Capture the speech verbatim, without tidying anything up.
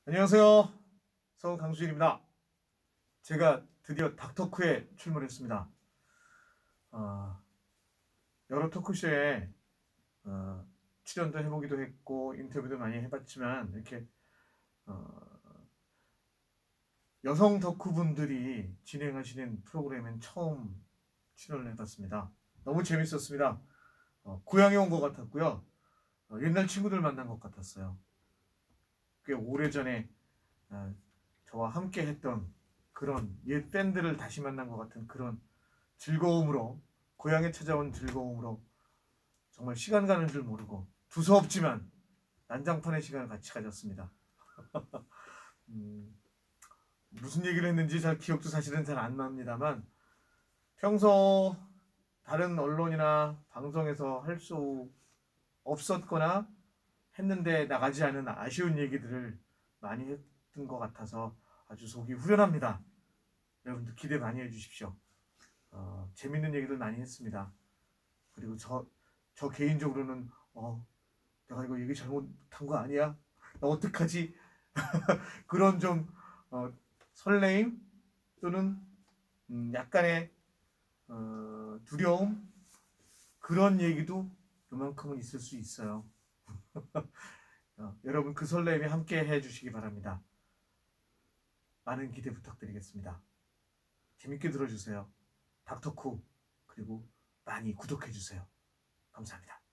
안녕하세요. 성우 강수진입니다. 제가 드디어 닥터크에 출몰했습니다. 어, 여러 토크쇼에 어, 출연도 해보기도 했고 인터뷰도 많이 해봤지만 이렇게 어, 여성 덕후분들이 진행하시는 프로그램엔 처음 출연을 해봤습니다. 너무 재밌었습니다. 어, 고향에 온 것 같았고요. 어, 옛날 친구들 만난 것 같았어요. 꽤 오래전에 어, 저와 함께 했던 그런 옛 밴드를 다시 만난 것 같은 그런 즐거움으로, 고향에 찾아온 즐거움으로 정말 시간 가는 줄 모르고 두서없지만 난장판의 시간을 같이 가졌습니다. 음, 무슨 얘기를 했는지 잘 기억도 사실은 잘 안 납니다만 평소 다른 언론이나 방송에서 할 수 없었거나 했는데 나가지 않은 아쉬운 얘기들을 많이 했던 것 같아서 아주 속이 후련합니다. 여러분들 기대 많이 해주십시오. 어, 재밌는 얘기들 많이 했습니다. 그리고 저, 저 개인적으로는 어, 내가 이거 얘기 잘못한 거 아니야? 나 어떡하지? 그런 좀 어, 설레임 또는 음, 약간의 어, 두려움 그런 얘기도 요만큼은 있을 수 있어요. 어, 여러분 그 설레임에 함께 해주시기 바랍니다. 많은 기대 부탁드리겠습니다. 재밌게 들어주세요. 닥터쿠 그리고 많이 구독해주세요. 감사합니다.